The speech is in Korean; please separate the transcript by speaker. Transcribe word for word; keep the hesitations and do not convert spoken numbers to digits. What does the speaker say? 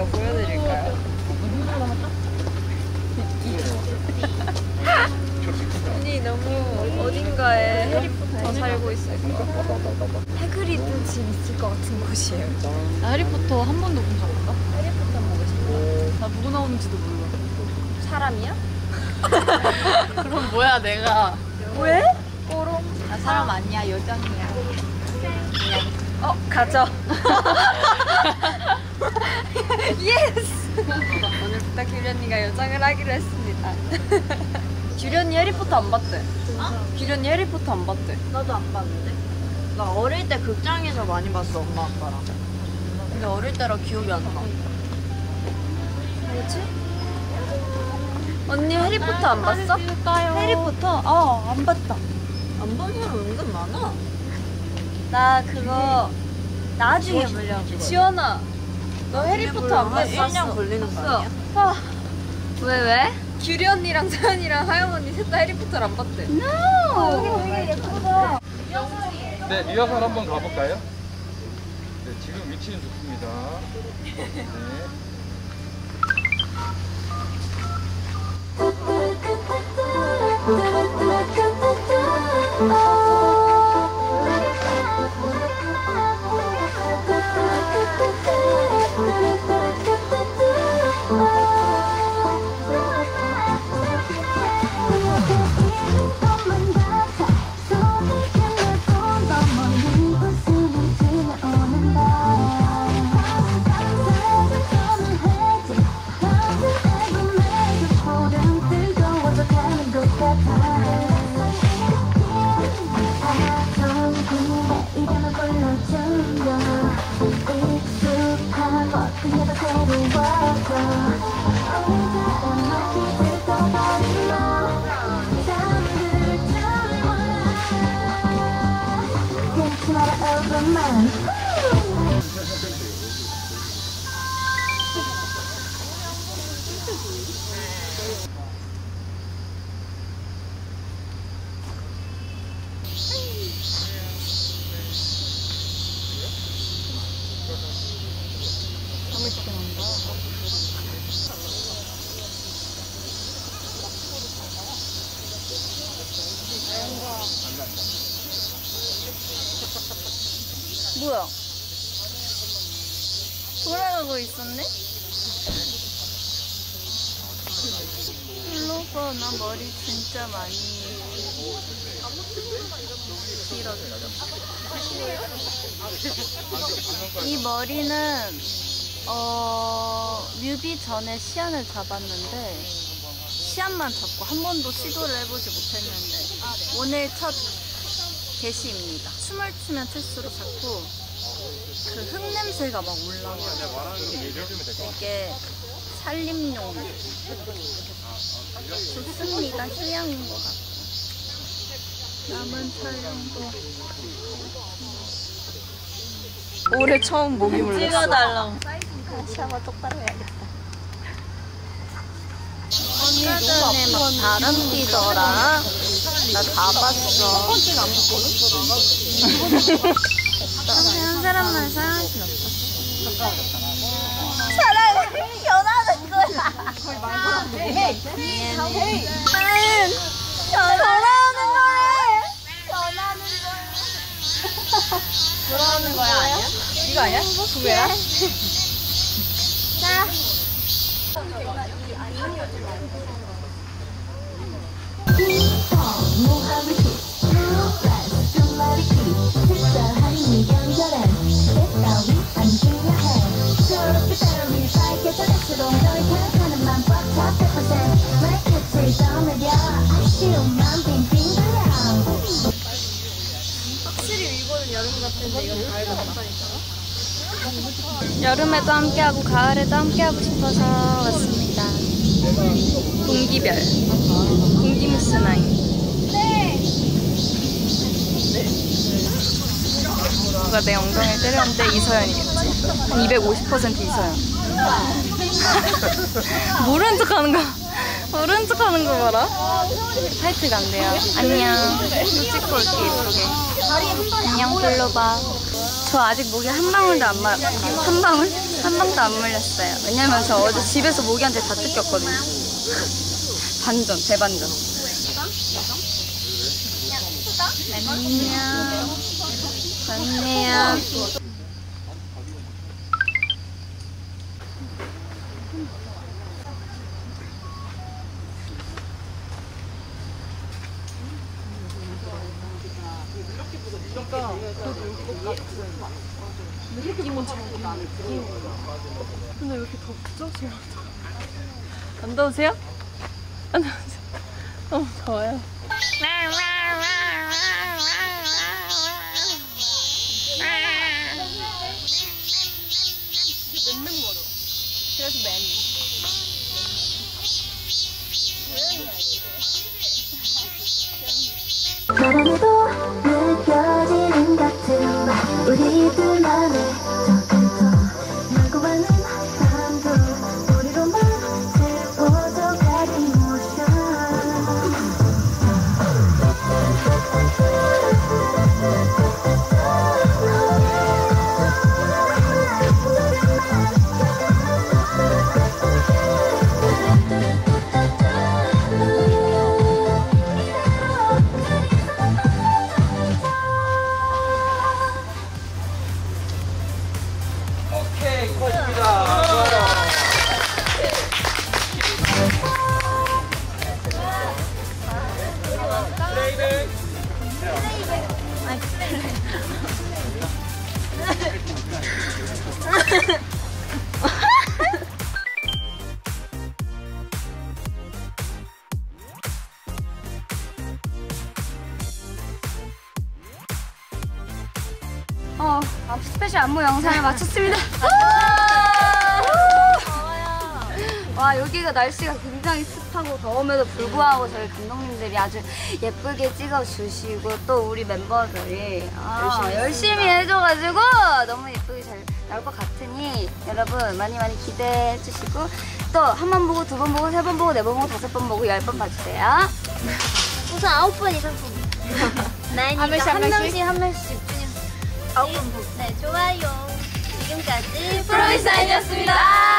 Speaker 1: 제가 보여드릴까요? 언니 너무 어딘가에 해리포터 살고 있을 것 같아요. 해그리드 집 있을 것 같은 곳이에요.
Speaker 2: 나 해리포터 한 번도 본 적 없다?
Speaker 1: 해리포터 보고 싶어.
Speaker 2: 나 누구 나오는지도 몰라.
Speaker 1: 사람이야?
Speaker 2: 그럼 뭐야 내가.
Speaker 1: 왜? 꼬롱?
Speaker 2: 나 사람 아니야, 여장이야.
Speaker 1: 어, 가죠. 예스! 오늘부터 규련이가 여장을 하기로 했습니다. 규련이 해리포터 안 봤대.
Speaker 2: 어?
Speaker 1: 규련이 해리포터 안 봤대.
Speaker 2: 나도 안 봤는데. 나 어릴 때 극장에서 많이 봤어, 엄마 아빠랑. 근데 어릴 때라 기억이 안 나.
Speaker 1: 뭐지? 언니 해리포터 안 봤어? 해리포터? 어, 안 봤다.
Speaker 2: 안 본 사람 은근 많아.
Speaker 1: 나 그거 나중에 보려고. 지원아, 너 해리포터 안 봤어?
Speaker 2: 일 년 걸리는 거 아니야?
Speaker 1: 아, 왜 왜? 규리 언니랑 서연이랑 하영 언니 셋 다 해리포터를 안 봤대. No! 여기 되게 예쁘다.
Speaker 3: 네, 리허설 한번 가볼까요? 네, 지금 위치는 좋습니다. 네.
Speaker 1: 뭐야? 돌아가고 있었네? 플로버, 나 머리 진짜 많이 길었죠. 이 머리는 어, 뮤비 전에 시안을 잡았는데 시안만 잡고 한 번도 시도를 해보지 못했는데 오늘 첫 게시입니다. 춤을 추면 출수록 자꾸 그 흙냄새가 막 올라와요. 이게 살림용 좋습니다. 휴양인 것 같고 남은 촬영도 올해 처음 모기 물렸어. 찍어달라고. 다시 한번 똑바로 해야겠다. 아까 전에 막 바람 뛰더라. 나 다 봤어. 한 사람만 사랑할 순 없어. 사랑을 변하는 거야. 미안해. 나는 변하는 거야. 변하는 거야. 돌아오는 거야 아니야? 이거 아니야? 구매라? 자. 확실히 이거는 여름 같은데 이건 가을 같다니까. 여름에도 함께하고 가을에도 함께하고 싶어서 왔습니다. 동기별 동기무스 나인. 누가 내 엉덩이를 때렸는데 이서연이겠지? 한 이백오십 퍼센트 이서연. 모른 척 하는 거 모른 척 하는 거 봐라. 타이트가 안 돼요. 안녕. 또 찍고 올게 예쁘게. 안녕 플로바. 저 아직 목에 한 방울도 안 마.. 한 방울? 한 방도 안 물렸어요. 왜냐면 저 어제 집에서 모기한테 다 뜯겼거든요. 반전, 대반전. 안녕. 안녕.
Speaker 4: 근데 왜 이렇게 덥죠? 지금 안 더우세요? 안 더우세요? 너무 더워요. 맨날 멀어. 그래서 맨.
Speaker 5: 바람에도 느껴지는 같은 우리 둘만의 조금 더 멀고 많은 밤도 우리로만 채워져갈 이모션
Speaker 3: 오케이, 고맙습니다. 좋아요. 플레이백.
Speaker 1: 어, 스페셜 안무 영상을 마쳤습니다. 와, 여기가 날씨가 굉장히 습하고 더움에도 불구하고 저희 감독님들이 아주 예쁘게 찍어주시고 또 우리 멤버들이 아, 열심히, 열심히 해줘가지고 너무 예쁘게 잘 나올 것 같으니 여러분 많이 많이 기대해 주시고 또 한 번 보고 두 번 보고 세 번 보고 네 번 보고 다섯 번 보고 열 번 봐주세요.
Speaker 5: 우선 아홉 번 이상 나이니까
Speaker 1: 한 명씩, 한 명씩 한 명씩
Speaker 5: 아홉 번 보고 네 좋아요 지금까지
Speaker 1: 프로미스 아이였습니다.